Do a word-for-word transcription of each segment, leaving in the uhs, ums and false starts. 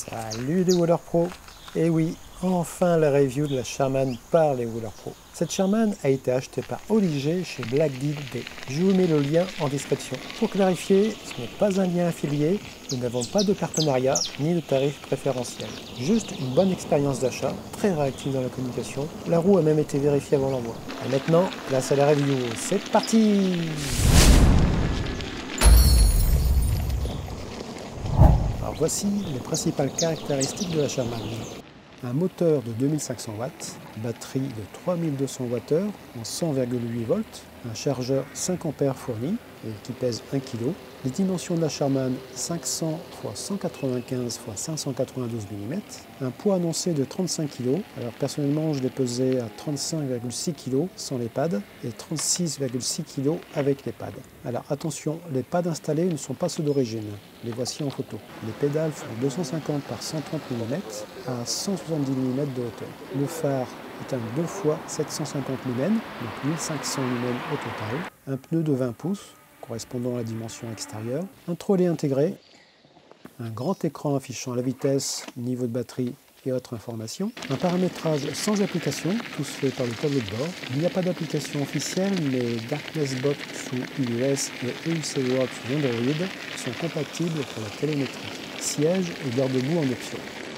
Salut les Wheelers Pro. Et oui, enfin la review de la Sherman par les Wheelers Pro. Cette Sherman a été achetée par Olivier chez Black Deal D. Je vous mets le lien en description. Pour clarifier, ce n'est pas un lien affilié, nous n'avons pas de partenariat ni de tarif préférentiel. Juste une bonne expérience d'achat, très réactive dans la communication. La roue a même été vérifiée avant l'envoi. Et maintenant, place à la review. C'est parti! Alors voici les principales caractéristiques de la Sherman. Un moteur de deux mille cinq cents watts, batterie de trois mille deux cents watt-heure en cent virgule huit volts, un chargeur cinq ampères fourni et qui pèse un kilo. Les dimensions de la Sherman cinq cents par cent quatre-vingt-quinze par cinq cent quatre-vingt-douze millimètres, un poids annoncé de trente-cinq kilos. Alors personnellement je l'ai pesé à trente-cinq virgule six kilos sans les pads et trente-six virgule six kilos avec les pads. Alors attention, les pads installés ne sont pas ceux d'origine, les voici en photo. Les pédales font deux cent cinquante par cent trente millimètres à cent soixante-dix millimètres de hauteur. Le phare est un deux fois sept cent cinquante lumens, donc mille cinq cents lumens au total. Un pneu de vingt pouces, correspondant à la dimension extérieure. Un trolley intégré. Un grand écran affichant la vitesse, niveau de batterie et autres informations. Un paramétrage sans application, tout se fait par le tableau de bord. Il n'y a pas d'application officielle, mais DarknessBot sous iOS et E U C World sous Android sont compatibles pour la télémétrie. Siège et garde-boue en option.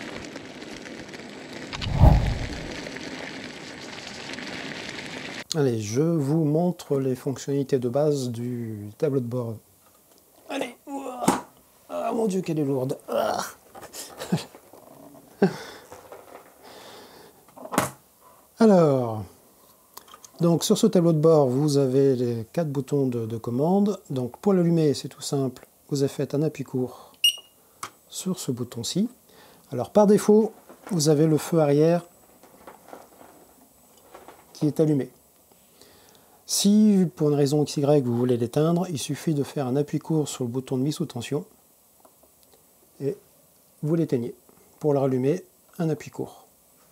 Allez, je vous montre les fonctionnalités de base du tableau de bord. Allez, ouah, ah mon Dieu qu'elle est lourde. Ah. Alors, donc sur ce tableau de bord, vous avez les quatre boutons de, de commande. Donc pour l'allumer, c'est tout simple. Vous avez fait un appui court sur ce bouton-ci. Alors par défaut, vous avez le feu arrière qui est allumé. Si, pour une raison X Y, vous voulez l'éteindre, il suffit de faire un appui court sur le bouton de mise sous tension et vous l'éteignez. Pour le rallumer, un appui court.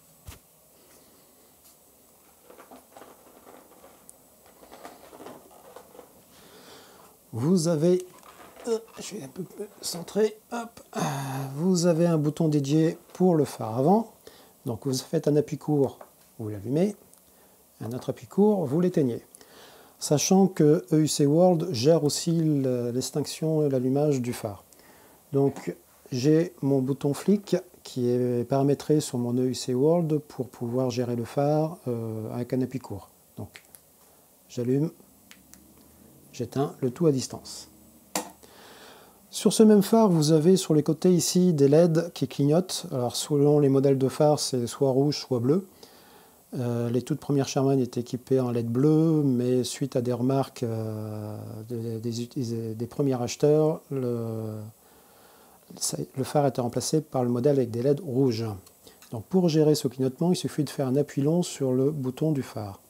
Vous avez, euh, je vais un peu centrer, hop, vous avez un bouton dédié pour le phare avant. Donc vous faites un appui court, vous l'allumez, un autre appui court, vous l'éteignez. Sachant que E U C World gère aussi l'extinction et l'allumage du phare. Donc j'ai mon bouton flic qui est paramétré sur mon E U C World pour pouvoir gérer le phare euh, avec un appui court. Donc j'allume, j'éteins, le tout à distance. Sur ce même phare, vous avez sur les côtés ici des L E D qui clignotent. Alors selon les modèles de phare, c'est soit rouge, soit bleu. Euh, les toutes premières Sherman étaient équipées en L E D bleu, mais suite à des remarques euh, des, des, des premiers acheteurs, le, le phare a été remplacé par le modèle avec des L E D rouges. Donc pour gérer ce clignotement, il suffit de faire un appui long sur le bouton du phare.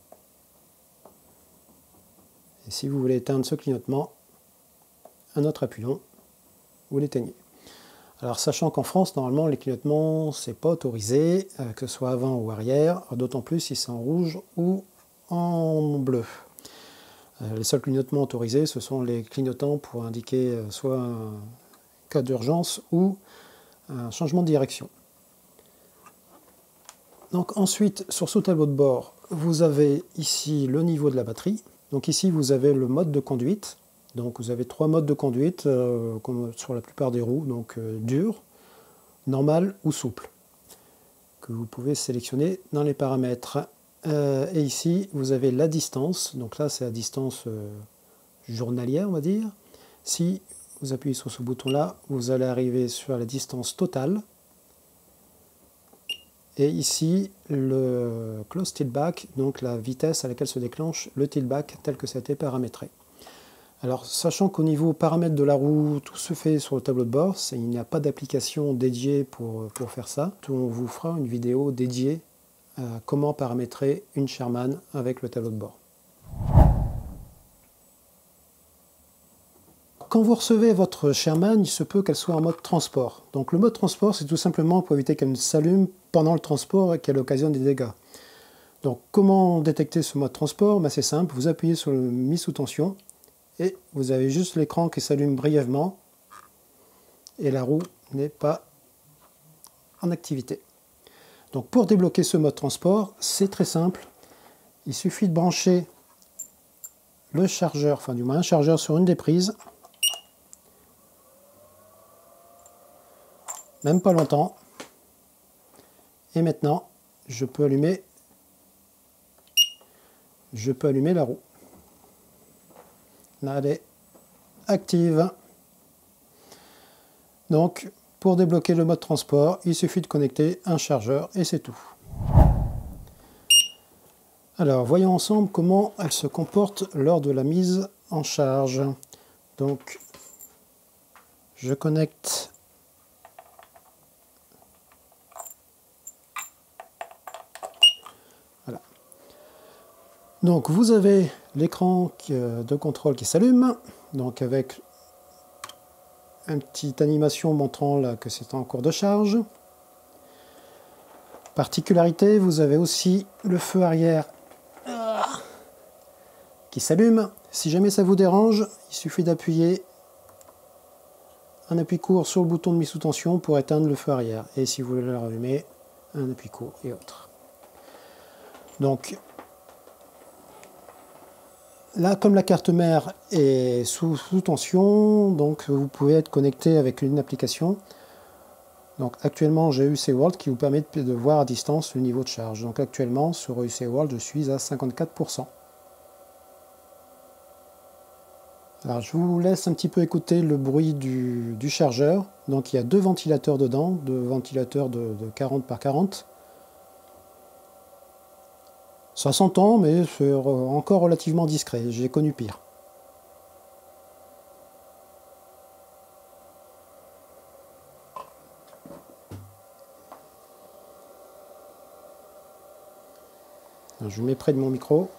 Et si vous voulez éteindre ce clignotement, un autre appui long, vous l'éteignez. Alors sachant qu'en France, normalement, les clignotements, c'est pas autorisé, euh, que ce soit avant ou arrière, d'autant plus si c'est en rouge ou en bleu. Euh, les seuls clignotements autorisés, ce sont les clignotants pour indiquer euh, soit un cas d'urgence ou un changement de direction. Donc ensuite, sur ce tableau de bord, vous avez ici le niveau de la batterie. Donc ici, vous avez le mode de conduite. Donc vous avez trois modes de conduite, euh, comme sur la plupart des roues, donc euh, dur, normal ou souple, que vous pouvez sélectionner dans les paramètres. Euh, et ici, vous avez la distance, donc là c'est la distance euh, journalière, on va dire. Si vous appuyez sur ce bouton-là, vous allez arriver sur la distance totale. Et ici, le close tiltback, donc la vitesse à laquelle se déclenche le tiltback tel que ça a été paramétré. Alors, sachant qu'au niveau paramètres de la roue, tout se fait sur le tableau de bord, il n'y a pas d'application dédiée pour, pour faire ça. On vous fera une vidéo dédiée à comment paramétrer une Sherman avec le tableau de bord. Quand vous recevez votre Sherman, il se peut qu'elle soit en mode transport. Donc le mode transport, c'est tout simplement pour éviter qu'elle ne s'allume pendant le transport et qu'elle occasionne des dégâts. Donc comment détecter ce mode transport? Ben, c'est simple, vous appuyez sur le mise sous tension, et vous avez juste l'écran qui s'allume brièvement et la roue n'est pas en activité. Donc pour débloquer ce mode transport, c'est très simple. Il suffit de brancher le chargeur, enfin du moins un chargeur sur une des prises. Même pas longtemps. Et maintenant, je peux allumer, je peux allumer la roue. Là, elle est active. Donc, pour débloquer le mode transport, il suffit de connecter un chargeur et c'est tout. Alors, voyons ensemble comment elle se comporte lors de la mise en charge. Donc, je connecte voilà. Donc, vous avez l'écran de contrôle qui s'allume, donc avec une petite animation montrant là que c'est en cours de charge. Particularité, vous avez aussi le feu arrière qui s'allume. Si jamais ça vous dérange, il suffit d'appuyer un appui court sur le bouton de mise sous tension pour éteindre le feu arrière. Et si vous voulez le rallumer, un appui court et autre. Donc là, comme la carte mère est sous, sous tension, donc vous pouvez être connecté avec une application. Donc actuellement, j'ai U C World qui vous permet de, de voir à distance le niveau de charge. Donc actuellement, sur U C World, je suis à cinquante-quatre pour cent. Alors je vous laisse un petit peu écouter le bruit du, du chargeur. Donc il y a deux ventilateurs dedans, deux ventilateurs de, de quarante par quarante. Ça s'entend, mais c'est encore relativement discret. J'ai connu pire. Alors, je me mets près de mon micro.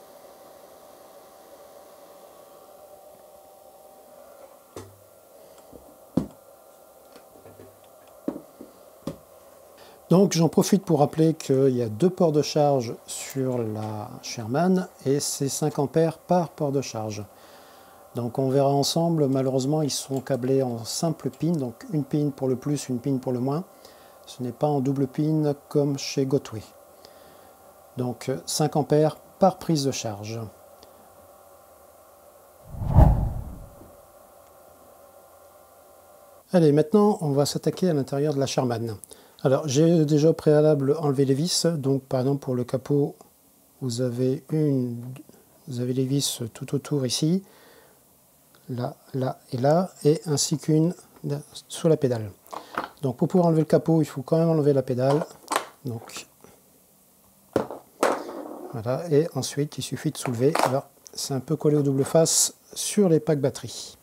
Donc j'en profite pour rappeler qu'il y a deux ports de charge sur la Sherman et c'est cinq ampères par port de charge. Donc on verra ensemble, malheureusement ils sont câblés en simple pin, donc une pin pour le plus, une pin pour le moins. Ce n'est pas en double pin comme chez Gotway. Donc cinq ampères par prise de charge. Allez, maintenant on va s'attaquer à l'intérieur de la Sherman. Alors j'ai déjà au préalable enlevé les vis, donc par exemple pour le capot vous avez une, vous avez les vis tout autour ici, là, là et là, et ainsi qu'une sur la pédale. Donc pour pouvoir enlever le capot, il faut quand même enlever la pédale. Donc voilà, et ensuite il suffit de soulever. Alors c'est un peu collé au double face sur les packs batterie.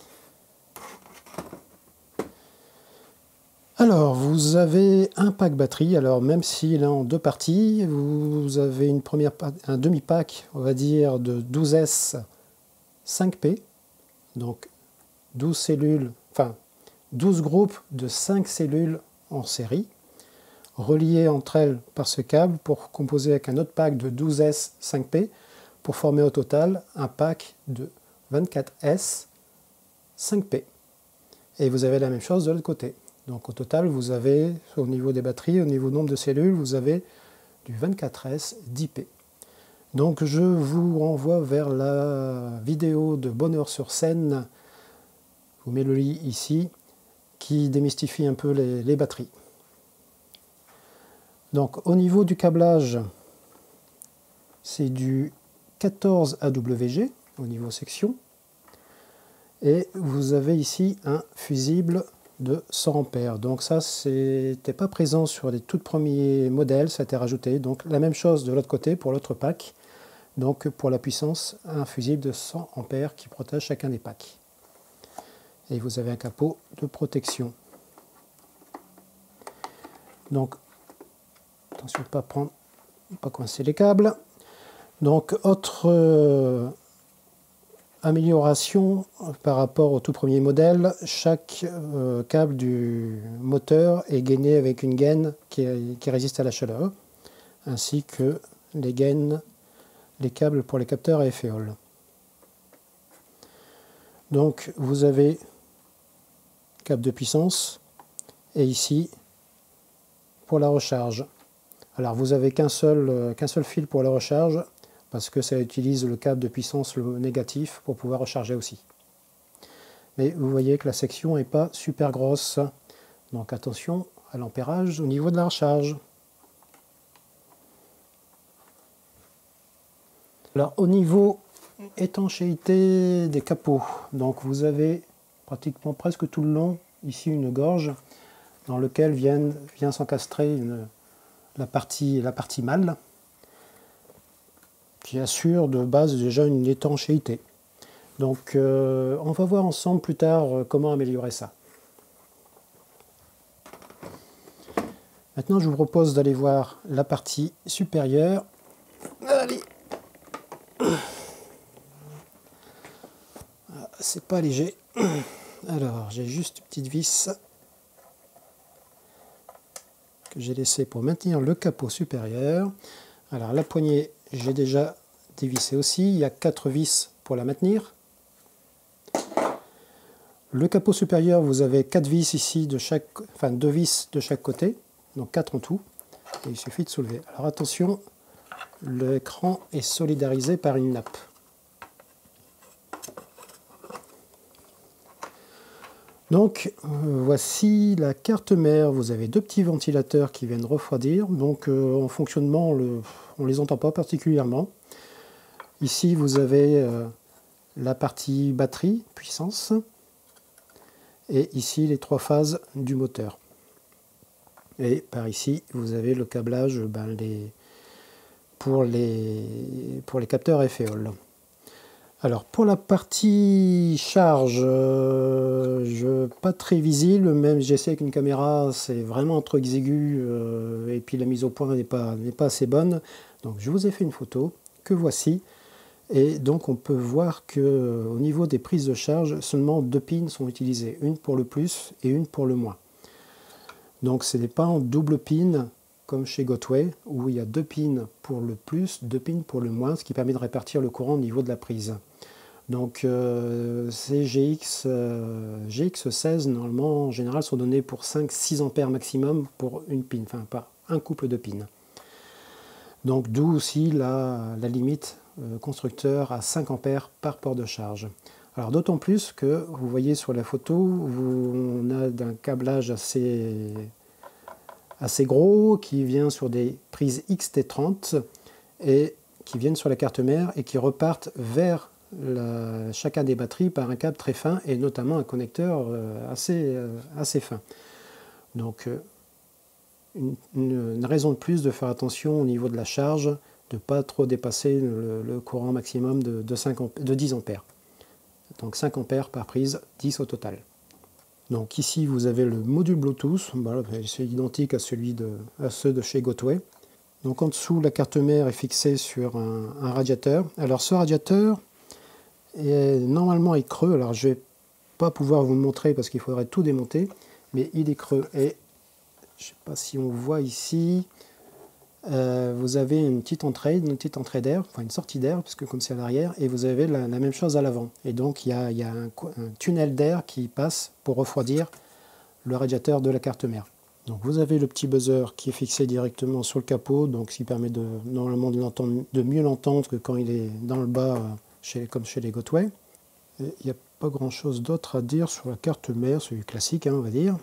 Alors, vous avez un pack batterie, alors même s'il est en deux parties, vous avez une première, un demi-pack, on va dire, de douze S cinq P, donc douze cellules, enfin douze groupes de cinq cellules en série, reliées entre elles par ce câble pour composer avec un autre pack de douze S cinq P, pour former au total un pack de vingt-quatre S cinq P. Et vous avez la même chose de l'autre côté. Donc au total, vous avez, au niveau des batteries, au niveau nombre de cellules, vous avez du vingt-quatre S dix P. Donc je vous renvoie vers la vidéo de Bonheur sur scène, je vous mets le lien ici, qui démystifie un peu les, les batteries. Donc au niveau du câblage, c'est du quatorze A W G au niveau section. Et vous avez ici un fusible de cent ampères. Donc ça, c'était pas présent sur les tout premiers modèles, ça a été rajouté. Donc la même chose de l'autre côté pour l'autre pack. Donc pour la puissance, un fusible de cent ampères qui protège chacun des packs. Et vous avez un capot de protection. Donc attention de ne pas prendre, pas coincer les câbles. Donc autre euh, amélioration par rapport au tout premier modèle, chaque euh, câble du moteur est gainé avec une gaine qui, qui résiste à la chaleur, ainsi que les gaines, les câbles pour les capteurs à efféole. Donc vous avez câble de puissance et ici pour la recharge. Alors vous avez qu'un seul, euh, qu'un seul fil pour la recharge, parce que ça utilise le câble de puissance le négatif pour pouvoir recharger aussi. Mais vous voyez que la section n'est pas super grosse, donc attention à l'ampérage au niveau de la recharge. Alors au niveau étanchéité des capots, donc vous avez pratiquement presque tout le long ici une gorge dans laquelle vient, vient s'encastrer une, la partie, la partie mâle qui assure de base déjà une étanchéité. Donc euh, on va voir ensemble plus tard euh, comment améliorer ça. Maintenant je vous propose d'aller voir la partie supérieure. Allez. C'est pas léger. Alors j'ai juste une petite vis que j'ai laissée pour maintenir le capot supérieur. Alors la poignée j'ai déjà dévissé aussi, il y a quatre vis pour la maintenir. Le capot supérieur, vous avez quatre vis ici de chaque, enfin deux vis de chaque côté, donc quatre en tout. Et il suffit de soulever. Alors attention, l'écran est solidarisé par une nappe. Donc euh, voici la carte mère. Vous avez deux petits ventilateurs qui viennent refroidir. Donc euh, en fonctionnement, le, on ne les entend pas particulièrement. Ici vous avez euh, la partie batterie, puissance. Et ici les trois phases du moteur. Et par ici vous avez le câblage ben, les, pour, les, pour les capteurs F E O L. Alors pour la partie charge, euh, je, pas très visible, même j'essaie avec une caméra, c'est vraiment trop exigu euh, et puis la mise au point n'est pas, n'est pas assez bonne. Donc je vous ai fait une photo que voici. Et donc on peut voir que au niveau des prises de charge, seulement deux pins sont utilisées, une pour le plus et une pour le moins. Donc ce n'est pas en double pin comme chez Gotway, où il y a deux pins pour le plus, deux pins pour le moins, ce qui permet de répartir le courant au niveau de la prise. Donc euh, ces G X, euh, G X seize, normalement, en général, sont donnés pour cinq à six ampères maximum pour une pin, enfin pas un couple de pins. Donc d'où aussi la, la limite euh, constructeur à cinq ampères par port de charge. Alors d'autant plus que vous voyez sur la photo, vous, on a un câblage assez, assez gros qui vient sur des prises X T trente et qui viennent sur la carte mère et qui repartent vers la, chacun des batteries par un câble très fin et notamment un connecteur euh, assez, euh, assez fin. Donc euh, une, une, une raison de plus de faire attention au niveau de la charge, de ne pas trop dépasser le, le courant maximum de, de, cinq ampères, de dix ampères. Donc cinq ampères par prise, dix au total. Donc ici vous avez le module Bluetooth, voilà, c'est identique à, celui de, à ceux de chez Gotway. Donc en dessous la carte mère est fixée sur un, un radiateur. Alors ce radiateur est normalement est creux, alors je ne vais pas pouvoir vous le montrer parce qu'il faudrait tout démonter, mais il est creux et je ne sais pas si on voit ici, euh, vous avez une petite entrée, une petite entrée d'air, enfin une sortie d'air, puisque comme c'est à l'arrière, et vous avez la, la même chose à l'avant. Et donc il y a, il y a un, un tunnel d'air qui passe pour refroidir le radiateur de la carte mère. Donc vous avez le petit buzzer qui est fixé directement sur le capot, donc ce qui permet de, normalement de, de mieux l'entendre que quand il est dans le bas, chez, comme chez les Gotway. Il n'y a pas grand chose d'autre à dire sur la carte mère, c'est classique hein, on va dire.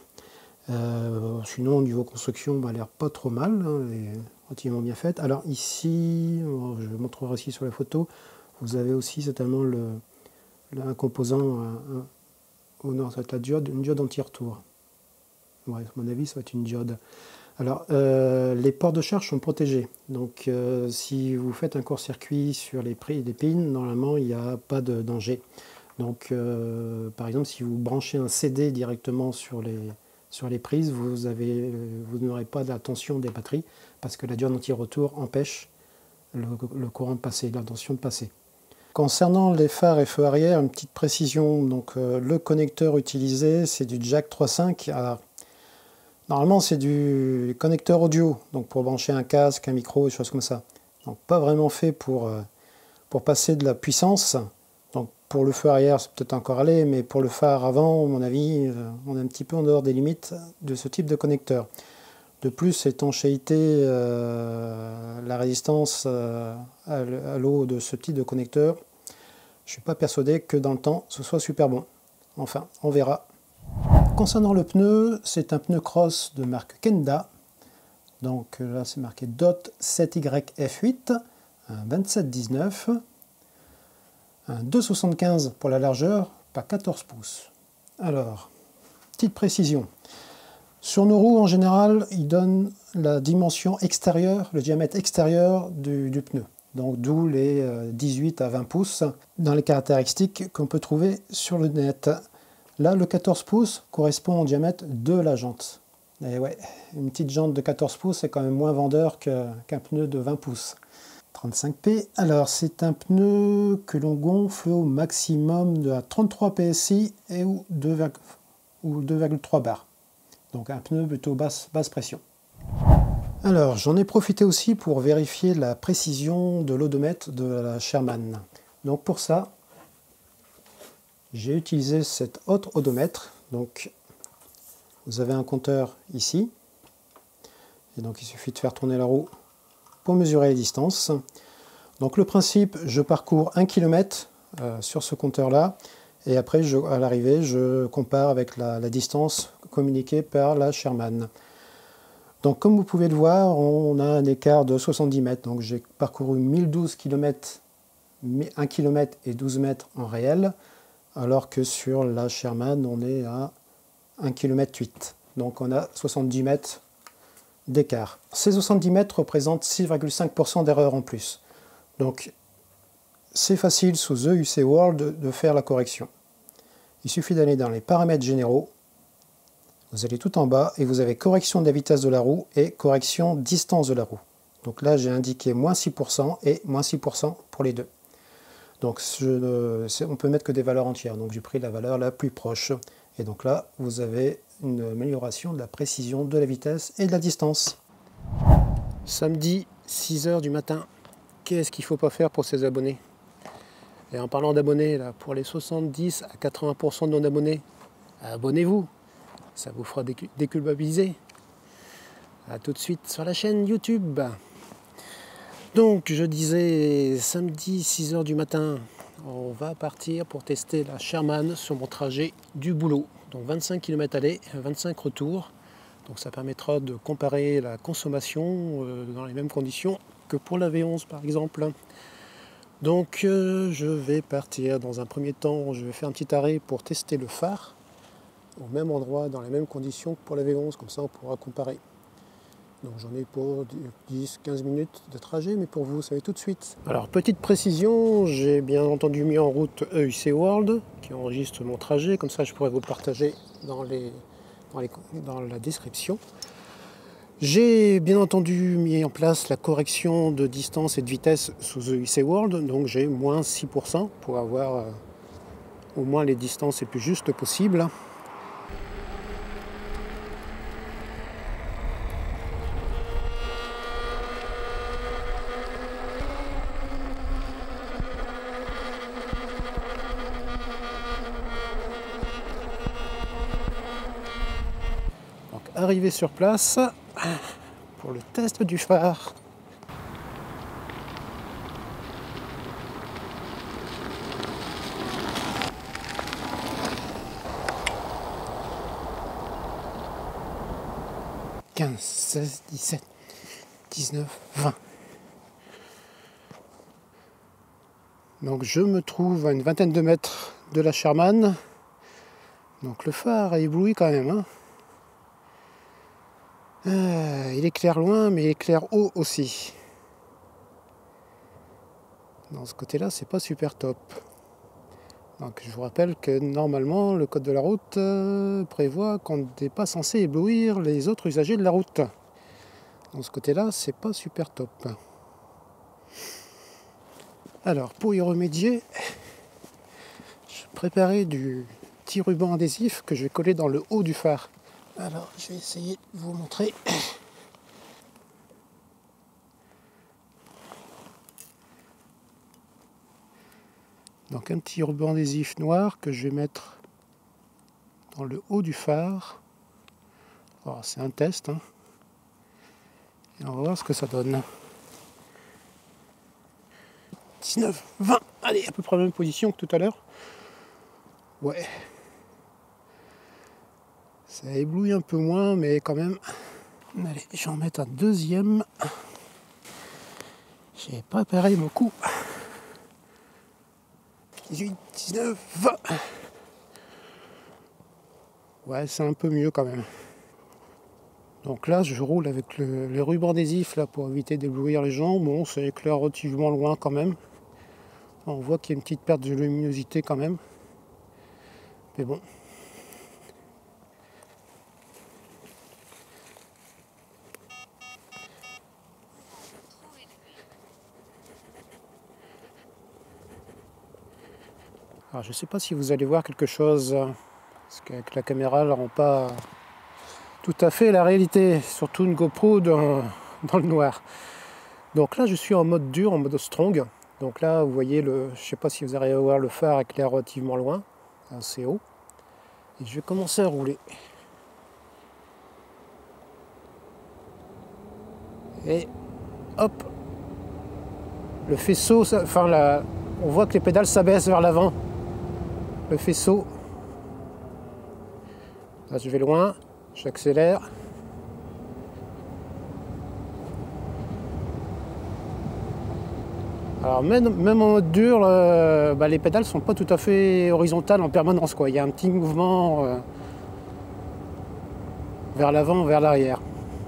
Euh, sinon au niveau construction, bah, elle a l'air pas trop mal, hein, elle est relativement bien faite. Alors ici, je vous montrerai aussi sur la photo, vous avez aussi certainement le, le, un composant, un, un, oh non, ça va être la diode, une diode anti-retour. Ouais, à mon avis, ça va être une diode. Alors, euh, les ports de charge sont protégés. Donc, euh, si vous faites un court-circuit sur les, les pins, normalement, il n'y a pas de danger. Donc, euh, par exemple, si vous branchez un C D directement sur les, sur les prises, vous, avez, vous n'aurez pas de la tension des batteries parce que la diode anti-retour empêche le, le courant de passer, la tension de passer. Concernant les phares et feux arrière, une petite précision. Donc, euh, le connecteur utilisé, c'est du jack trois point cinq. Alors, normalement, c'est du connecteur audio, donc pour brancher un casque, un micro, des choses comme ça. Donc, pas vraiment fait pour, euh, pour passer de la puissance. Donc, pour le feu arrière, c'est peut-être encore allé, mais pour le phare avant, à mon avis, euh, on est un petit peu en dehors des limites de ce type de connecteur. De plus, étanchéité, euh, la résistance euh, à l'eau de ce type de connecteur, je ne suis pas persuadé que dans le temps ce soit super bon. Enfin, on verra. Concernant le pneu, c'est un pneu cross de marque Kenda. Donc là c'est marqué D O T sept Y F huit, un vingt-sept dix-neuf, un deux soixante-quinze pour la largeur, pas quatorze pouces. Alors, petite précision. Sur nos roues, en général, ils donnent la dimension extérieure, le diamètre extérieur du, du pneu. Donc d'où les dix-huit à vingt pouces dans les caractéristiques qu'on peut trouver sur le net. Là, le quatorze pouces correspond au diamètre de la jante. Et ouais, une petite jante de quatorze pouces, c'est quand même moins vendeur qu'un qu'un pneu de vingt pouces. trente-cinq P. Alors, c'est un pneu que l'on gonfle au maximum de trente-trois P S I et ou deux virgule trois bars. Donc un pneu plutôt basse, basse pression. Alors, j'en ai profité aussi pour vérifier la précision de l'odomètre de la Sherman. Donc pour ça, j'ai utilisé cet autre odomètre. Donc, vous avez un compteur ici. Et donc, il suffit de faire tourner la roue pour mesurer les distances. Donc le principe, je parcours un kilomètre euh, sur ce compteur-là. Et après, je, à l'arrivée, je compare avec la, la distance communiquée par la Sherman. Donc comme vous pouvez le voir, on a un écart de soixante-dix mètres. Donc j'ai parcouru mille douze kilomètres, un kilomètre et douze mètres en réel, alors que sur la Sherman, on est à un kilomètre huit. Donc on a soixante-dix mètres d'écart. Ces soixante-dix mètres représentent six virgule cinq pour cent d'erreur en plus. Donc c'est facile sous The U C World de, de faire la correction. Il suffit d'aller dans les paramètres généraux, vous allez tout en bas et vous avez correction de la vitesse de la roue et correction distance de la roue. Donc là j'ai indiqué moins six pour cent et moins six pour cent pour les deux. Donc je, on peut mettre que des valeurs entières, donc j'ai pris la valeur la plus proche. Et donc là vous avez une amélioration de la précision de la vitesse et de la distance. Samedi, six heures du matin, qu'est-ce qu'il ne faut pas faire pour ses abonnés? Et en parlant d'abonnés, là, pour les soixante-dix à quatre-vingts pour cent de non-abonnés, abonnez-vous, ça vous fera déculpabiliser. A tout de suite sur la chaîne YouTube. Donc je disais, samedi six heures du matin, on va partir pour tester la Sherman sur mon trajet du boulot. Donc vingt-cinq kilomètres aller, vingt-cinq retour. Donc ça permettra de comparer la consommation euh, dans les mêmes conditions que pour la V onze par exemple. Donc euh, je vais partir dans un premier temps, je vais faire un petit arrêt pour tester le phare au même endroit, dans les mêmes conditions que pour la V onze, comme ça on pourra comparer. Donc j'en ai pour dix à quinze minutes de trajet, mais pour vous, ça va tout de suite. Alors petite précision, j'ai bien entendu mis en route E U C World qui enregistre mon trajet, comme ça je pourrais vous le partager dans, les, dans, les, dans la description. J'ai bien entendu mis en place la correction de distance et de vitesse sous E U C World, donc j'ai moins six pour cent pour avoir euh, au moins les distances les plus justes possibles. Donc arrivé sur place pour le test du phare. quinze, seize, dix-sept, dix-neuf, vingt. Donc je me trouve à une vingtaine de mètres de la Sherman. Donc le phare a ébloui quand même. Hein. Euh, il éclaire loin, mais il éclaire haut aussi. Dans ce côté-là, c'est pas super top. Donc je vous rappelle que normalement, le code de la route euh, prévoit qu'on n'est pas censé éblouir les autres usagers de la route. Dans ce côté-là, c'est pas super top. Alors, pour y remédier, je préparais du petit ruban adhésif que je vais coller dans le haut du phare. Alors, je vais essayer de vous montrer. Donc un petit ruban adhésif noir que je vais mettre dans le haut du phare. C'est un test, hein. Et on va voir ce que ça donne. dix-neuf, vingt, allez, à peu près la même position que tout à l'heure. Ouais. Ça éblouit un peu moins, mais quand même. Allez, je vais en mettre un deuxième. J'ai préparé mon coup. dix-huit, dix-neuf, vingt. Ouais, c'est un peu mieux quand même. Donc là, je roule avec le, le ruban adhésif là, pour éviter d'éblouir les gens. Bon, c'est éclair relativement loin quand même. On voit qu'il y a une petite perte de luminosité quand même. Mais bon. Alors, je ne sais pas si vous allez voir quelque chose, parce qu'avec la caméra, elle ne rend pas tout à fait la réalité, surtout une GoPro dans, dans le noir. Donc là, je suis en mode dur, en mode strong. Donc là, vous voyez, le, je ne sais pas si vous arrivez à voir le phare éclaire relativement loin, assez haut. Et je vais commencer à rouler. Et hop, le faisceau, ça, enfin la, on voit que les pédales s'abaissent vers l'avant. Le faisceau. Là, je vais loin, j'accélère. Alors même, même en mode dur, euh, bah, les pédales sont pas tout à fait horizontales en permanence, quoi. Il y a un petit mouvement euh, vers l'avant, vers l'arrière.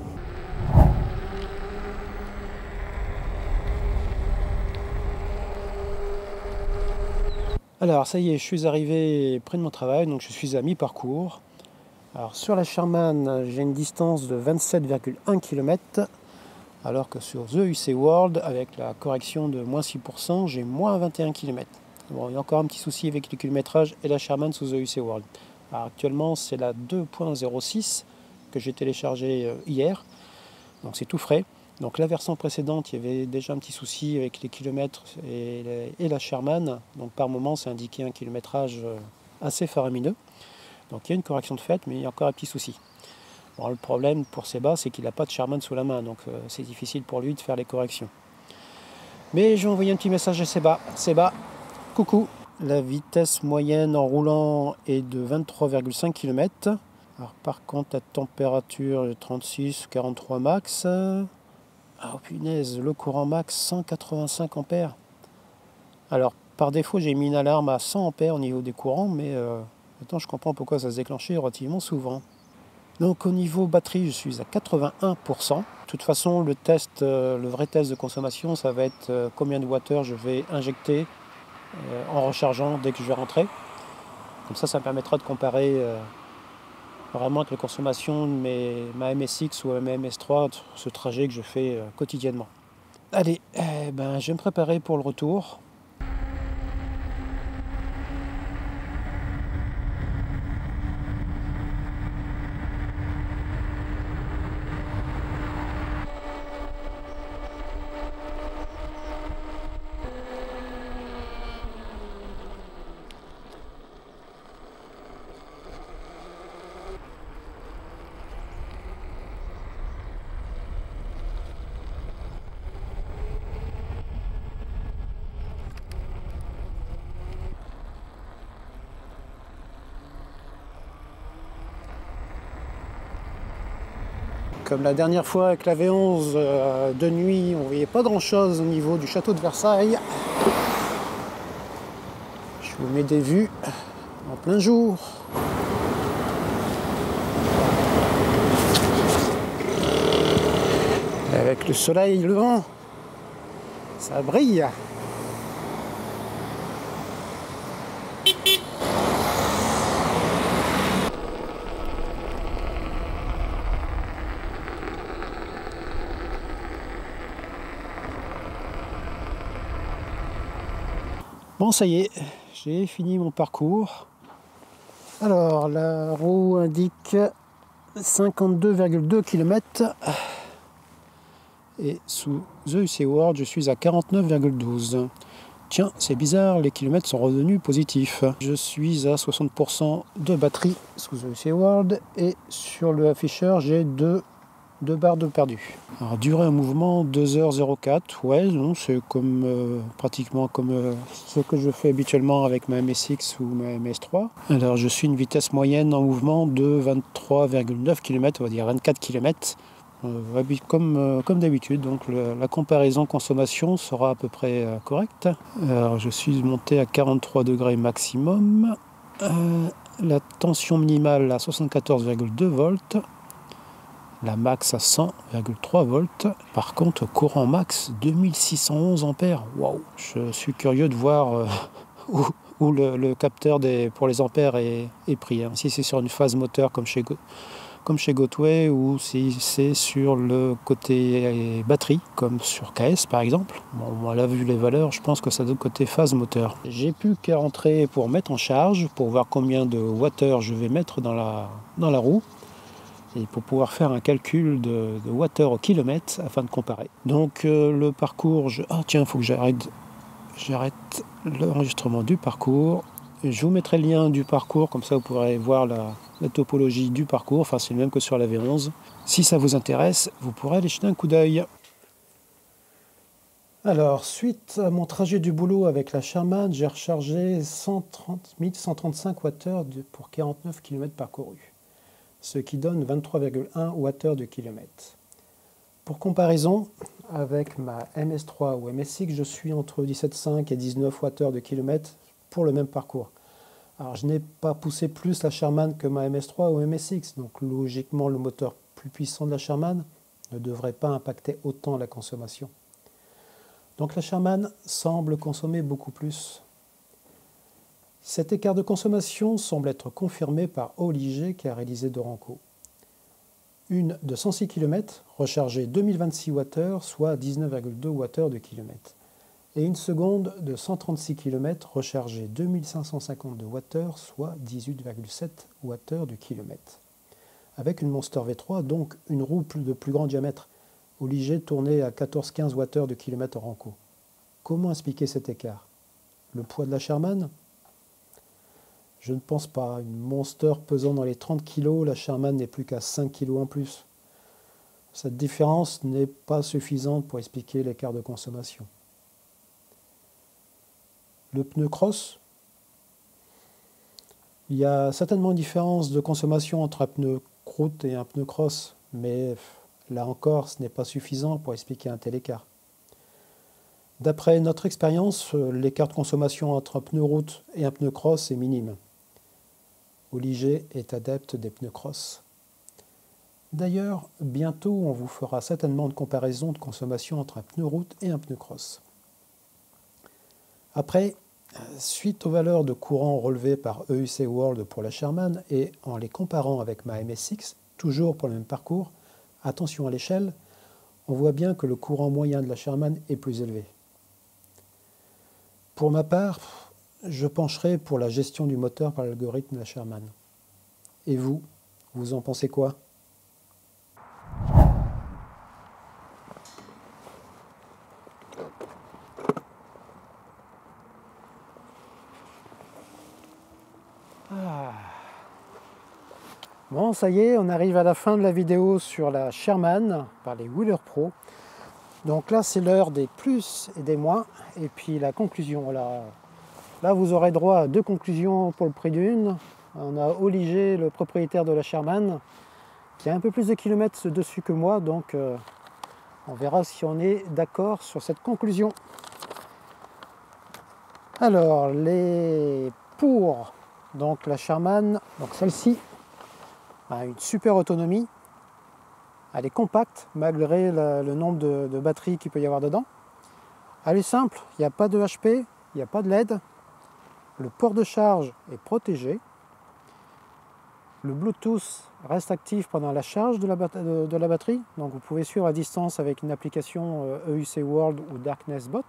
Alors ça y est, je suis arrivé près de mon travail, donc je suis à mi-parcours. Alors sur la Sherman, j'ai une distance de vingt-sept virgule un kilomètres, alors que sur The U C World, avec la correction de moins six pour cent, j'ai moins vingt et un kilomètres. Bon, il y a encore un petit souci avec le kilométrage et la Sherman sous The U C World. Alors, actuellement, c'est la deux point zéro six que j'ai téléchargée hier, donc c'est tout frais. Donc la version précédente, il y avait déjà un petit souci avec les kilomètres et, les, et la Sherman. Donc par moment, c'est indiqué un kilométrage assez faramineux. Donc il y a une correction de fait, mais il y a encore un petit souci. Bon, le problème pour Seba, c'est qu'il n'a pas de Sherman sous la main, donc euh, c'est difficile pour lui de faire les corrections. Mais je vais envoyer un petit message à Seba. Seba, coucou. La vitesse moyenne en roulant est de vingt-trois virgule cinq kilomètres. Alors par contre, la température est trente-six quarante-trois max. Ah oh, punaise, le courant max cent quatre-vingt-cinq ampères. Alors par défaut, j'ai mis une alarme à cent ampères au niveau des courants, mais euh, maintenant je comprends pourquoi ça se déclenchait relativement souvent. Donc au niveau batterie, je suis à quatre-vingt-un pour cent. De toute façon, le test, euh, le vrai test de consommation, ça va être euh, combien de wattheures je vais injecter euh, en rechargeant dès que je vais rentrer. Comme ça, ça me permettra de comparer euh, vraiment avec la consommation de mes, ma M S X ou ma M S trois, ce trajet que je fais euh, quotidiennement. Allez, eh ben, je vais me préparer pour le retour. Comme la dernière fois avec la V onze euh, de nuit, on ne voyait pas grand chose au niveau du château de Versailles. Je vous mets des vues en plein jour. Avec le soleil levant, ça brille. Bon, ça y est, j'ai fini mon parcours. Alors, la roue indique cinquante-deux virgule deux kilomètres et sous The U C World, je suis à quarante-neuf virgule douze. Tiens, c'est bizarre, les kilomètres sont revenus positifs. Je suis à soixante pour cent de batterie sous The U C World et sur le afficheur, j'ai deux deux barres de perdu. Alors, durée un mouvement deux heures zéro quatre, ouais, non, c'est comme euh, pratiquement comme euh, ce que je fais habituellement avec ma M S X ou ma M S trois. Alors je suis une vitesse moyenne en mouvement de vingt-trois virgule neuf kilomètres, on va dire vingt-quatre kilomètres, euh, comme, euh, comme d'habitude, donc le, la comparaison consommation sera à peu près euh, correcte. Alors je suis monté à quarante-trois degrés maximum, euh, la tension minimale à soixante-quatorze virgule deux volts, la max à cent virgule trois volts. Par contre, courant max deux mille six cent onze ampères. Waouh! Je suis curieux de voir euh, où, où le, le capteur des, pour les ampères est, est pris. Hein. Si c'est sur une phase moteur comme chez, comme chez Gotway ou si c'est sur le côté batterie comme sur K S par exemple. Bon, on l'a vu les valeurs, je pense que ça donne côté phase moteur. J'ai plus qu'à rentrer pour mettre en charge, pour voir combien de wattheures je vais mettre dans la, dans la roue. Et pour pouvoir faire un calcul de, de wattheures au kilomètre afin de comparer. Donc euh, le parcours, je... ah tiens, il faut que j'arrête, j'arrête l'enregistrement du parcours. Je vous mettrai le lien du parcours, comme ça vous pourrez voir la, la topologie du parcours, enfin c'est le même que sur la V onze. Si ça vous intéresse, vous pourrez aller jeter un coup d'œil. Alors, suite à mon trajet du boulot avec la Sherman, j'ai rechargé cent trente mille cent trente-cinq wattheures pour quarante-neuf kilomètres parcourus, ce qui donne vingt-trois virgule un wattheures de kilomètre. Pour comparaison, avec ma M S trois ou M S X, je suis entre dix-sept virgule cinq et dix-neuf wattheures de kilomètre pour le même parcours. Alors je n'ai pas poussé plus la Sherman que ma M S trois ou M S X, donc logiquement le moteur plus puissant de la Sherman ne devrait pas impacter autant la consommation. Donc la Sherman semble consommer beaucoup plus. Cet écart de consommation semble être confirmé par Oligé qui a réalisé Dorenco. Une de cent six kilomètres rechargée deux mille vingt-six wattheures, soit dix-neuf virgule deux wattheures de kilomètre. Et une seconde de cent trente-six kilomètres rechargée deux mille cinq cent cinquante-deux wattheures, soit dix-huit virgule sept wattheures de kilomètre. Avec une Monster V trois, donc une roue de plus grand diamètre, Oligé tournait à quatorze virgule quinze wattheures de kilomètre en Renco. Comment expliquer cet écart? Le poids de la Sherman? Je ne pense pas. Une Monster pesant dans les trente kilos, la Sherman n'est plus qu'à cinq kilos en plus. Cette différence n'est pas suffisante pour expliquer l'écart de consommation. Le pneu cross, il y a certainement une différence de consommation entre un pneu route et un pneu cross, mais là encore, ce n'est pas suffisant pour expliquer un tel écart. D'après notre expérience, l'écart de consommation entre un pneu route et un pneu cross est minime. Oligé est adepte des pneus cross. D'ailleurs, bientôt on vous fera certainement une comparaison de consommation entre un pneu route et un pneu cross. Après, suite aux valeurs de courant relevées par E U C World pour la Sherman et en les comparant avec ma M S X, toujours pour le même parcours, attention à l'échelle, on voit bien que le courant moyen de la Sherman est plus élevé. Pour ma part, je pencherai pour la gestion du moteur par l'algorithme de la Sherman. Et vous, vous en pensez quoi ? ah. Bon, ça y est, on arrive à la fin de la vidéo sur la Sherman par les Wheeler Pro. Donc là, c'est l'heure des plus et des moins. Et puis la conclusion. Là, là, vous aurez droit à deux conclusions pour le prix d'une. On a Oligé, le propriétaire de la Sherman, qui a un peu plus de kilomètres dessus que moi. Donc euh, on verra si on est d'accord sur cette conclusion. Alors, les pour, donc la Sherman, donc celle-ci a une super autonomie. Elle est compacte malgré le, le nombre de, de batteries qu'il peut y avoir dedans. Elle est simple, il n'y a pas de H P, il n'y a pas de L E D. Le port de charge est protégé. Le Bluetooth reste actif pendant la charge de la, de, de la batterie. Donc vous pouvez suivre à distance avec une application E U C World ou DarknessBot.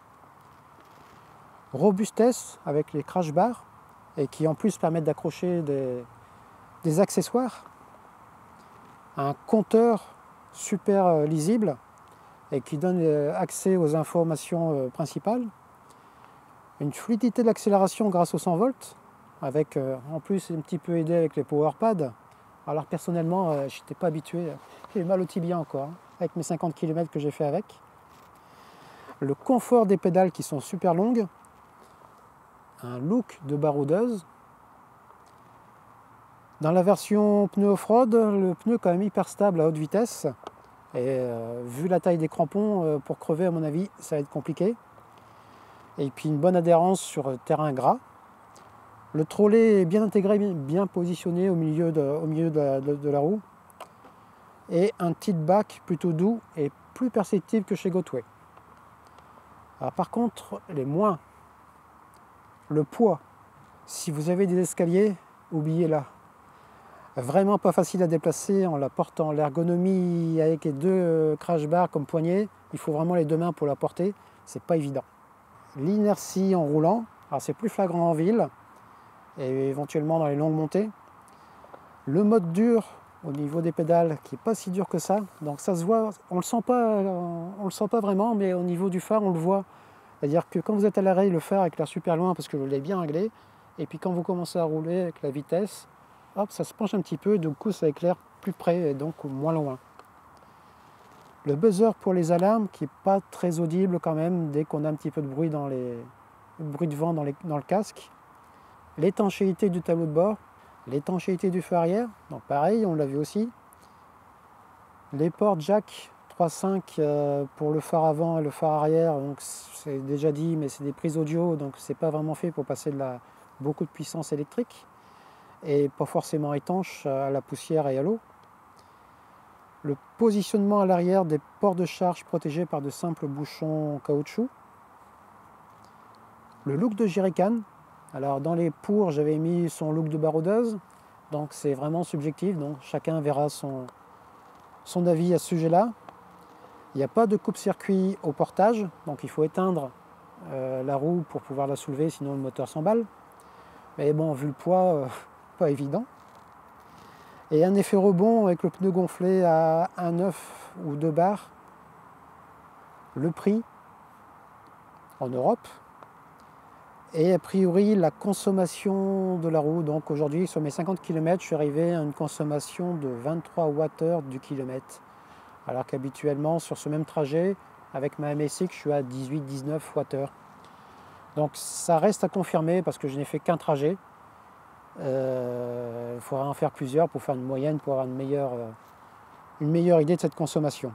Robustesse avec les crash bars et qui en plus permettent d'accrocher des, des accessoires. Un compteur super lisible et qui donne accès aux informations principales. Une fluidité d'accélération grâce au cent volts, avec en plus un petit peu aidé avec les power pads, Alors personnellement, euh, je n'étais pas habitué. J'ai eu mal au tibia encore, hein, avec mes cinquante kilomètres que j'ai fait avec. Le confort des pédales qui sont super longues. Un look de baroudeuse. Dans la version pneu off-road, le pneu est quand même hyper stable à haute vitesse. Et euh, vu la taille des crampons, euh, pour crever à mon avis, ça va être compliqué. Et puis une bonne adhérence sur terrain gras. Le trollet est bien intégré, bien positionné au milieu de, au milieu de, la, de, de la roue. Et un tilt-back plutôt doux et plus perceptible que chez Gotway. Alors par contre, les moins, le poids, si vous avez des escaliers, oubliez-la. Vraiment pas facile à déplacer en la portant. L'ergonomie avec les deux crash bars comme poignée, il faut vraiment les deux mains pour la porter, c'est pas évident. L'inertie en roulant, alors c'est plus flagrant en ville et éventuellement dans les longues montées. Le mode dur au niveau des pédales qui est pas si dur que ça, donc ça se voit, on le sent pas, on le sent pas vraiment, mais au niveau du phare on le voit. C'est-à-dire que quand vous êtes à l'arrêt, le phare éclaire super loin parce que je l'ai bien réglé, et puis quand vous commencez à rouler avec la vitesse, hop, ça se penche un petit peu, et du coup ça éclaire plus près et donc moins loin. Le buzzer pour les alarmes qui n'est pas très audible quand même dès qu'on a un petit peu de bruit, dans les... bruit de vent dans, les... dans le casque. L'étanchéité du tableau de bord, l'étanchéité du feu arrière, donc pareil, on l'a vu aussi. Les ports jack trois cinq euh, pour le phare avant et le phare arrière, donc c'est déjà dit, mais c'est des prises audio, donc c'est pas vraiment fait pour passer de la... beaucoup de puissance électrique et pas forcément étanche à la poussière et à l'eau. Le positionnement à l'arrière des ports de charge protégés par de simples bouchons en caoutchouc. Le look de Jerrycan. Alors dans les pour, j'avais mis son look de baroudeuse, donc c'est vraiment subjectif, donc chacun verra son, son avis à ce sujet-là. Il n'y a pas de coupe-circuit au portage, donc il faut éteindre euh, la roue pour pouvoir la soulever, sinon le moteur s'emballe. Mais bon, vu le poids, euh, pas évident. Et un effet rebond avec le pneu gonflé à un virgule neuf ou deux bars. Le prix en Europe. Et a priori la consommation de la roue. Donc aujourd'hui sur mes cinquante kilomètres, je suis arrivé à une consommation de vingt-trois watts-heure du kilomètre. Alors qu'habituellement sur ce même trajet, avec ma M S X, je suis à dix-huit à dix-neuf watts-heure. Donc ça reste à confirmer parce que je n'ai fait qu'un trajet. Euh, il faudra en faire plusieurs pour faire une moyenne, pour avoir une meilleure, euh, une meilleure idée de cette consommation.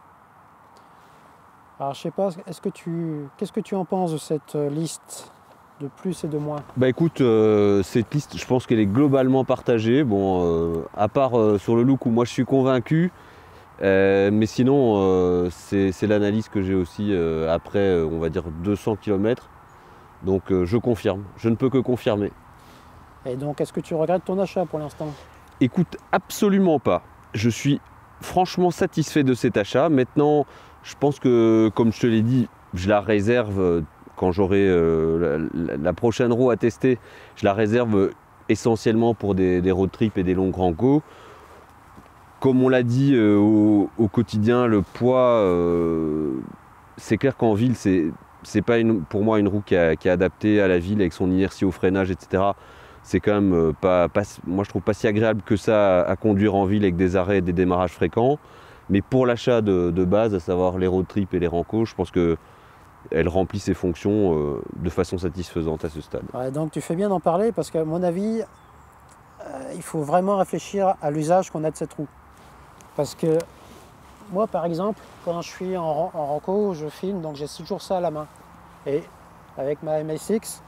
Alors je sais pas, est-ce que tu, qu'est-ce que tu en penses de cette liste de plus et de moins? Bah écoute, euh, cette liste, je pense qu'elle est globalement partagée. Bon, euh, à part euh, sur le look où moi je suis convaincu, euh, mais sinon euh, c'est, c'est l'analyse que j'ai aussi euh, après, on va dire deux cents kilomètres. Donc euh, je confirme, je ne peux que confirmer. Et donc, est-ce que tu regrettes ton achat pour l'instant? Écoute, absolument pas. Je suis franchement satisfait de cet achat. Maintenant, je pense que, comme je te l'ai dit, je la réserve quand j'aurai euh, la, la prochaine roue à tester. Je la réserve essentiellement pour des, des road trips et des longues rencontres. Comme on l'a dit euh, au, au quotidien, le poids, euh, c'est clair qu'en ville, c'est, c'est pas une, pour moi une roue qui, a, qui est adaptée à la ville avec son inertie au freinage, et cetera. C'est quand même pas, pas, moi je trouve pas si agréable que ça à, à conduire en ville avec des arrêts et des démarrages fréquents. Mais pour l'achat de, de base, à savoir les road trips et les rancos, je pense qu'elle remplit ses fonctions euh, de façon satisfaisante à ce stade. Ouais, donc tu fais bien d'en parler parce qu'à mon avis, euh, il faut vraiment réfléchir à l'usage qu'on a de cette roue. Parce que moi par exemple, quand je suis en, en ranco, je filme, donc j'ai toujours ça à la main. Et avec ma M S X,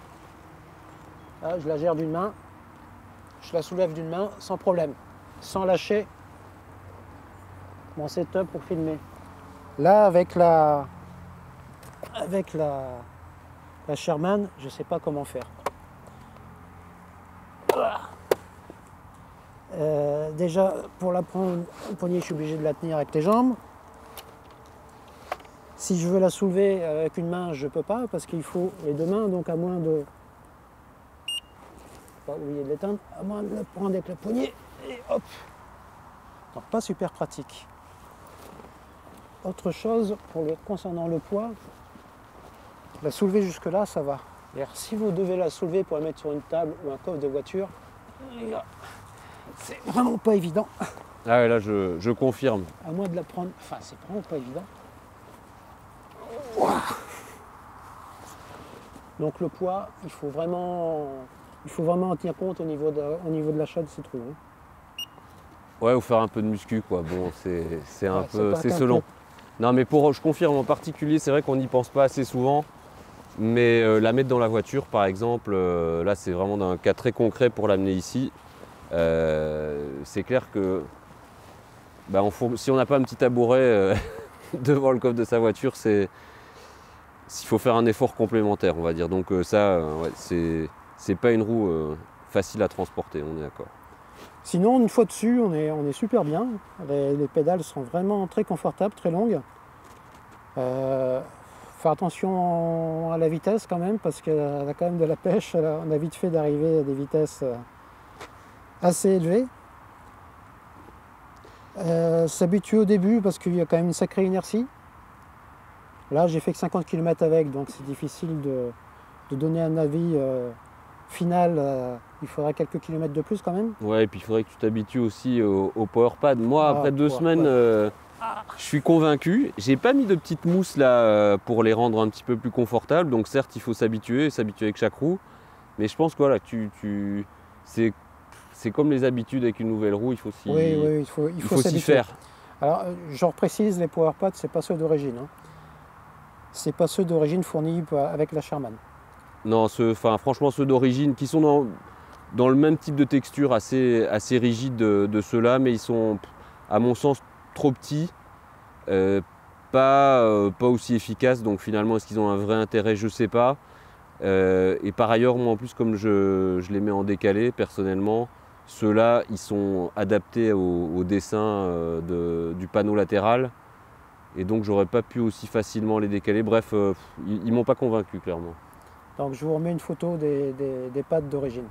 là, je la gère d'une main, je la soulève d'une main sans problème, sans lâcher mon setup pour filmer. Là, avec la, avec la, la Sherman, je ne sais pas comment faire. Euh, déjà, pour la prendre en poignée, je suis obligé de la tenir avec les jambes. Si je veux la soulever avec une main, je ne peux pas parce qu'il faut les deux mains, donc à moins de... Pas oublier de l'éteindre, à moins de le prendre avec la poignée et hop. Donc pas super pratique. Autre chose pour le, concernant le poids, la soulever jusque là, ça va. Si vous devez la soulever pour la mettre sur une table ou un coffre de voiture, c'est vraiment pas évident. Ah ouais, là je, je confirme. À moins de la prendre, enfin c'est vraiment pas évident. Ouah. Donc le poids, il faut vraiment, il faut vraiment en tenir compte au niveau de, au niveau de l'achat de ces trous. Hein. Ouais, ou faire un peu de muscu quoi. Bon, c'est un Ouais, peu, c'est un selon. peu. Non mais pour, je confirme en particulier, c'est vrai qu'on n'y pense pas assez souvent. Mais euh, la mettre dans la voiture par exemple, euh, là c'est vraiment un cas très concret pour l'amener ici. Euh, c'est clair que bah, on faut, si on n'a pas un petit tabouret euh, devant le coffre de sa voiture, c'est il faut faire un effort complémentaire, on va dire. Donc euh, ça, euh, ouais, c'est c'est pas une roue euh, facile à transporter, on est d'accord. Sinon, une fois dessus, on est, on est super bien. Les, les pédales sont vraiment très confortables, très longues. Euh, faire attention à la vitesse quand même, parce qu'elle a quand même de la pêche. On a vite fait d'arriver à des vitesses assez élevées. Euh, S'habituer au début, parce qu'il y a quand même une sacrée inertie. Là, j'ai fait que cinquante kilomètres avec, donc c'est difficile de, de donner un avis euh, final. Euh, il faudra quelques kilomètres de plus quand même. Ouais, et puis il faudrait que tu t'habitues aussi au, au PowerPad. Moi, Ah, après deux power semaines, pad. euh, je suis convaincu. J'ai pas mis de petites mousses là euh, pour les rendre un petit peu plus confortables. Donc certes, il faut s'habituer, s'habituer avec chaque roue. Mais je pense que voilà, tu, tu, c'est c'est comme les habitudes avec une nouvelle roue, il faut s'y Oui, oui, il faut, il il faut faut s'y s'habituer. faire. Alors, je reprécise, les PowerPads, c'est pas ceux d'origine. Hein. C'est pas ceux d'origine fournis avec la Sherman. Non, ceux, enfin, franchement, ceux d'origine qui sont dans, dans le même type de texture assez, assez rigide de, de ceux-là, mais ils sont, à mon sens, trop petits, euh, pas, euh, pas aussi efficaces. Donc finalement, est-ce qu'ils ont un vrai intérêt? Je sais pas. Euh, et par ailleurs, moi en plus, comme je, je les mets en décalé, personnellement, ceux-là, ils sont adaptés au, au dessin euh, de, du panneau latéral. Et donc, j'aurais pas pu aussi facilement les décaler. Bref, euh, ils, ils m'ont pas convaincu, clairement. Donc, je vous remets une photo des, des, des pads d'origine.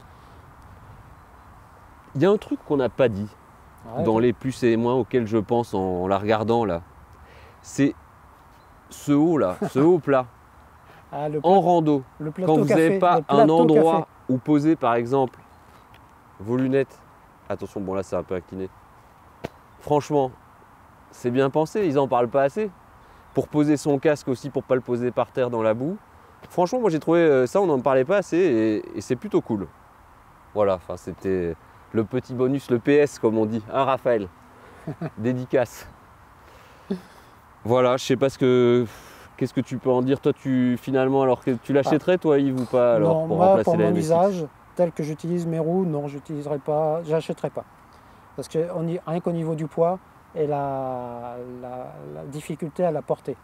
Il y a un truc qu'on n'a pas dit Ouais, dans je- les plus et les moins auxquels je pense en, en la regardant là. C'est ce haut là, ce haut plat, Ah, le, en pla- rando. le Quand plateau vous n'avez café. pas le un plateau endroit café. où poser par exemple vos lunettes. Attention, bon là c'est un peu incliné. Franchement, c'est bien pensé, ils n'en parlent pas assez. Pour poser son casque aussi, pour ne pas le poser par terre dans la boue. Franchement, moi j'ai trouvé euh, ça, on n'en parlait pas assez et, et c'est plutôt cool. Voilà, enfin c'était le petit bonus, le P S comme on dit, hein Raphaël. Dédicace. Voilà, je sais pas ce que. Qu'est-ce que tu peux en dire toi tu finalement alors que tu l'achèterais toi Yves ou pas alors Non, pour moi, remplacer pour la mon M S X? usage, tel que j'utilise mes roues, non, j'utiliserai pas, j'achèterai pas. Parce que on y- rien qu'au niveau du poids et la, la- la difficulté à la porter.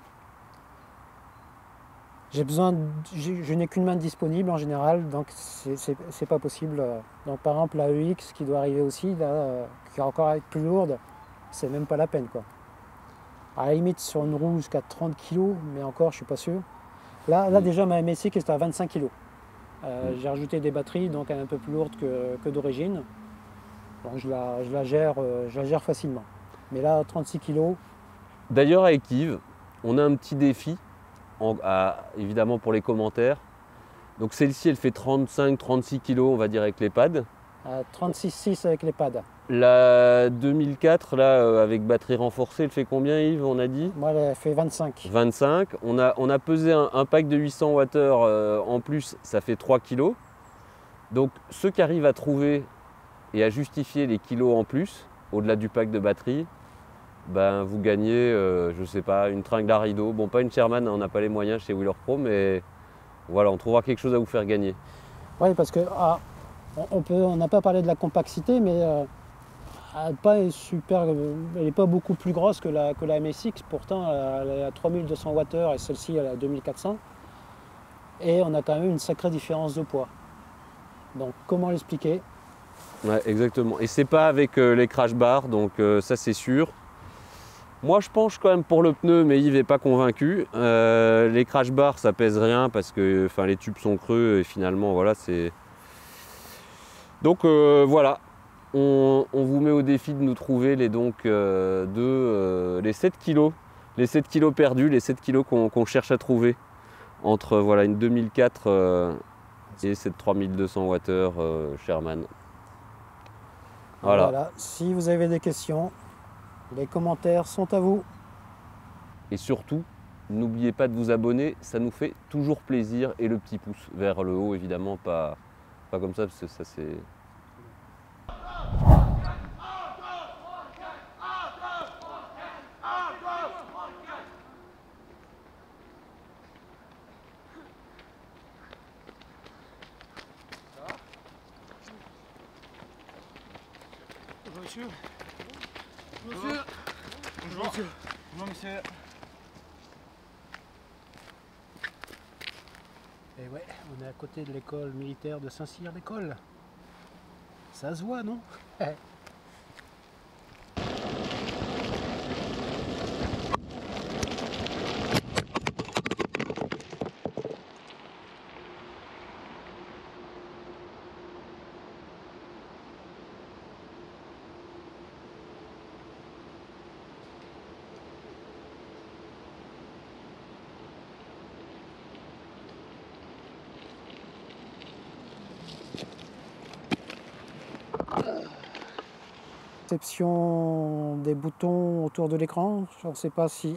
J'ai besoin, de- j'ai- je n'ai qu'une main disponible en général, donc c'est c'est- c'est pas possible. Donc par exemple la E X qui doit arriver aussi, là, euh, qui va encore être plus lourde, c'est même pas la peine quoi. À la limite sur une roue jusqu'à trente kilos, mais encore je suis pas sûr. Là, là Mm. déjà ma M S X est à vingt-cinq kilos. Euh, J'ai rajouté des batteries, donc elle est un peu plus lourde que, que d'origine. Donc je la, je la gère, euh, je la gère facilement. Mais là, trente-six kilos, D'ailleurs avec Yves, on a un petit défi, en- à- évidemment pour les commentaires. Donc celle-ci elle fait trente-cinq trente-six kilos on va dire avec les pads. à trente-six virgule six avec les pads. La deux mille quatre là euh, avec batterie renforcée elle fait combien Yves on a dit? Moi, elle fait vingt-cinq. vingt-cinq. On a, on a pesé un, un pack de huit cents Wh euh, en plus, ça fait trois kilos. Donc ceux qui arrivent à trouver et à justifier les kilos en plus, au-delà du pack de batterie, ben vous gagnez, euh, je sais pas, une tringle à rideau. Bon, pas une Sherman, on n'a pas les moyens chez Wheeler Pro, mais voilà, on trouvera quelque chose à vous faire gagner. Oui, parce que ah, on on peut, on n'a pas parlé de la compacité, mais euh, elle n'est pas super, euh, elle est pas beaucoup plus grosse que la, que la M S X. Pourtant, elle est à trois mille deux cents Wh et celle-ci elle est à deux mille quatre cents. Et on a quand même une sacrée différence de poids. Donc, comment l'expliquer? Ouais, exactement. Et c'est pas avec euh, les crash bars, donc euh, ça c'est sûr. Moi je penche quand même pour le pneu, mais Yves n'est pas convaincu. Euh, les crash bars ça pèse rien parce que enfin, les tubes sont creux et finalement voilà c'est. Donc euh, voilà, on, on vous met au défi de nous trouver les, donc, euh, de, euh, les sept kilos, les sept kilos perdus, les sept kilos qu'on qu'on cherche à trouver entre voilà, une deux mille quatre euh, et cette trois mille deux cents Wh euh, Sherman. Voilà. Voilà. Si vous avez des questions, les commentaires sont à vous. Et surtout, n'oubliez pas de vous abonner, ça nous fait toujours plaisir. Et le petit pouce vers le haut, évidemment, pas, pas comme ça, parce que ça c'est... Bonjour monsieur. Bonjour monsieur. Bonjour monsieur. Bonjour monsieur. Et ouais, on est à côté de l'école militaire de Saint-Cyr-d'École. Ça se voit, non? Réception des boutons autour de l'écran, je ne sais pas si...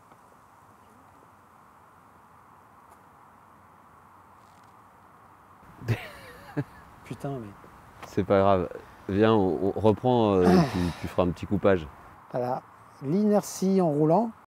Putain, mais... C'est pas grave. Viens, on, on reprend, euh, tu, tu feras un petit coupage. Voilà, l'inertie en roulant.